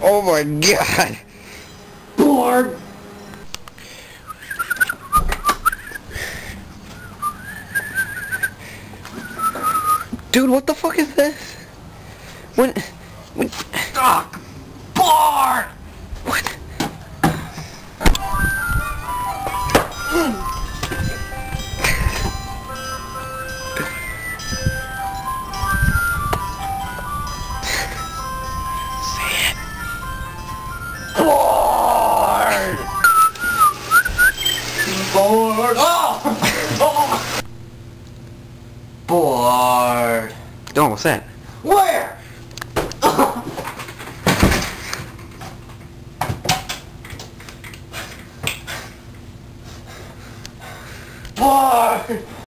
Oh my god. Bored. Dude, what the fuck is this? When... Ugh. Bored. What? Say it. Bored. Bored. Oh. Oh. Bored. Dawn, what's that? Where? Bored.